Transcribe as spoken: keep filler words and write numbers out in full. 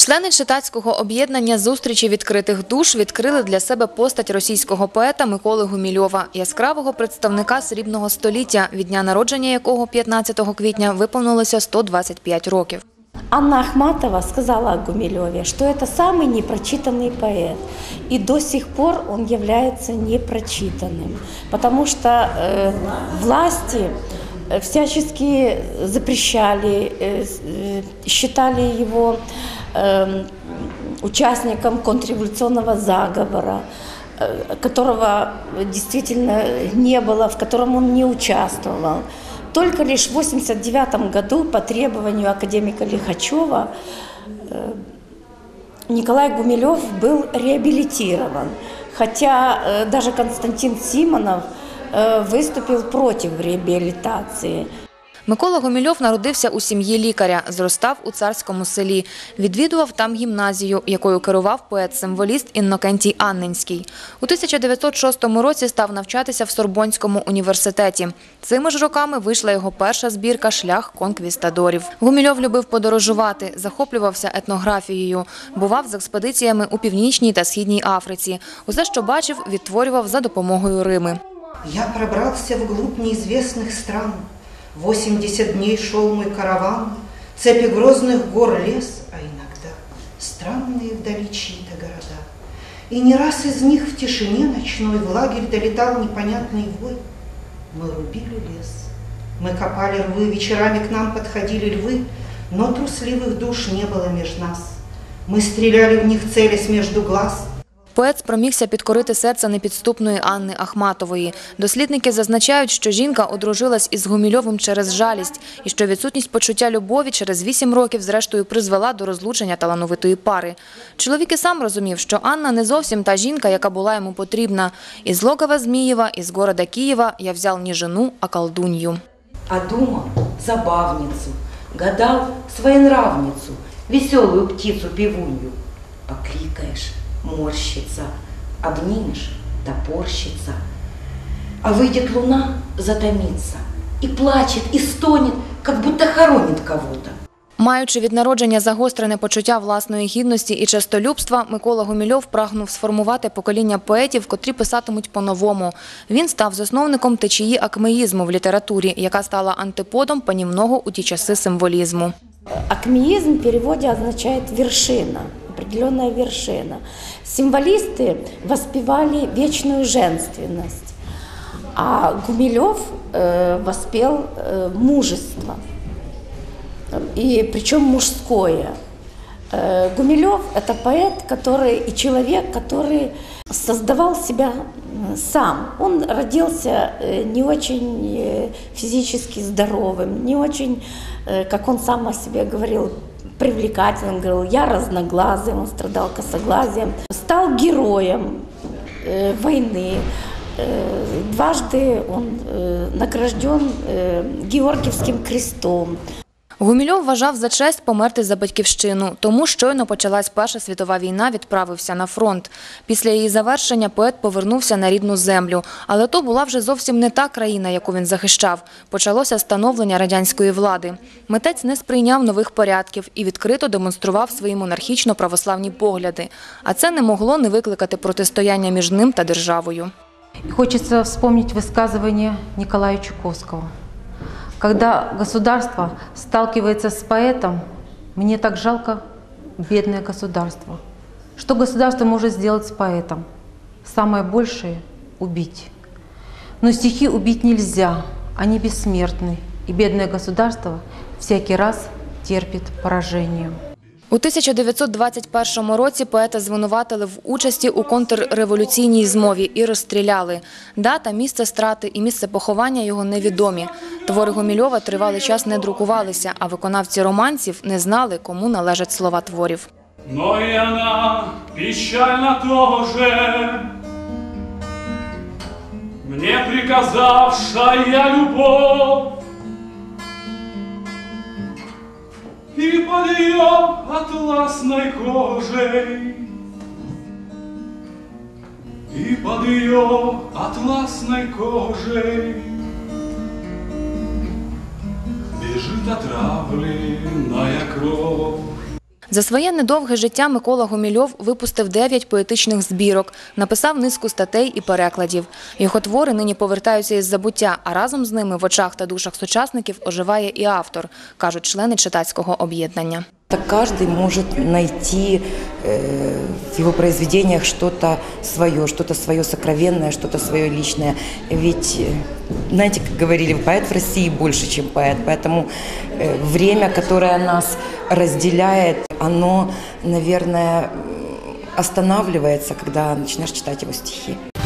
Члени читацького об'єднання «Зустрічі відкритих душ» відкрили для себе постать російського поета Миколи Гумільова, яскравого представника срібного століття, від дня народження якого п'ятнадцятого квітня виповнилося сто двадцять п'ять років. Анна Ахматова сказала о Гумилеве, что это самый непрочитанный поэт. И до сих пор он является непрочитанным, потому что э, власти всячески запрещали, э, считали его э, участником контрреволюционного заговора, э, которого действительно не было, в котором он не участвовал. Только лишь в восемьдесят девятом году по требованию академика Лихачева Николай Гумилев был реабилитирован, хотя даже Константин Симонов виступив проти реабілітації. Микола Гумільов народився у сім'ї лікаря, зростав у царському селі. Відвідував там гімназію, якою керував поет-символіст Іннокентій Анненський. У тисяча дев'ятсот шостому році став навчатися в Сорбонському університеті. Цими ж роками вийшла його перша збірка «Шлях конквістадорів». Гумільов любив подорожувати, захоплювався етнографією, бував з експедиціями у Північній та Східній Африці. Усе, що бачив, відтворював за допомогою рими. «Я пробрався вглубь неізвісних стран. Восемьдесят дней шел мой караван, цепи грозных гор лес, а иногда странные вдали чьи-то города. И не раз из них в тишине ночной в лагерь долетал непонятный вой. Мы рубили лес, мы копали рвы, вечерами к нам подходили львы, но трусливых душ не было меж нас. Мы стреляли в них, целясь между глаз». Поет спромігся підкорити серце непідступної Анни Ахматової. Дослідники зазначають, що жінка одружилась із Гумільовим через жалість і що відсутність почуття любові через вісім років зрештою призвела до розлучення талановитої пари. Чоловік і сам розумів, що Анна не зовсім та жінка, яка була йому потрібна. «Із логова Змієва, із города Києва я взял не жену, а колдунью». А думал забавницу, гадал своенравницу, веселую птицу-певунью. Покликаешь — морщится, обнимешь — топорщится. А выйдет луна — затомится, и плачет, и стонет, как будто хоронит кого-то. Маючи від народження загострене почуття власної гідності і честолюбства, Микола Гумільов прагнув сформувати покоління поетів, котрі писатимуть по-новому. Він став засновником течії акмеїзму в літературі, яка стала антиподом панівного у ті часи символізму. Акмеизм в переводе означает «вершина», определенная вершина. Символисты воспевали вечную женственность, а Гумилев э, воспел э, мужество, и причем мужское. Э, Гумилев – это поэт, который и человек, который создавал себя сам. Он родился не очень физически здоровым, не очень, как он сам о себе говорил, привлекательным. Он говорил, я разноглазый, он страдал косоглазием. Стал героем войны. Дважды он награжден Георгіївським крестом. Гумільов вважав за честь померти за батьківщину. Тому щойно почалась Перша світова війна, відправився на фронт. Після її завершення поет повернувся на рідну землю. Але то була вже зовсім не та країна, яку він захищав. Почалося становлення радянської влади. Митець не сприйняв нових порядків і відкрито демонстрував свої монархічно-православні погляди. А це не могло не викликати протистояння між ним та державою. Хочеться вспомнить высказывание Николая Чуковского. Когда государство сталкивается с поэтом, мне так жалко бедное государство. Что государство может сделать с поэтом? Самое большее – убить. Но стихи убить нельзя, они бессмертны, и бедное государство всякий раз терпит поражение. У тисяча дев'ятсот двадцять першому році поета звинуватили в участі у контрреволюційній змові і розстріляли. Дата, місце страти і місце поховання його невідомі. Твори Гумільова тривалий час не друкувалися, а виконавці романсів не знали, кому належать слова творів. Но и она печально тоже, мне приказавшая любовь, и под ее атласной кожей, и под ее атласной кожей бежит отравленная кровь. За своє недовге життя Микола Гумільов випустив дев'ять поетичних збірок, написав низку статей і перекладів. Його твори нині повертаються із забуття, а разом з ними в очах та душах сучасників оживає і автор, кажуть члени читацького об'єднання. Так каждый может найти э, в его произведениях что-то свое, что-то свое сокровенное, что-то свое личное. Ведь, знаете, как говорили, поэт в России больше, чем поэт. Поэтому э, время, которое нас разделяет, оно, наверное, останавливается, когда начинаешь читать его стихи.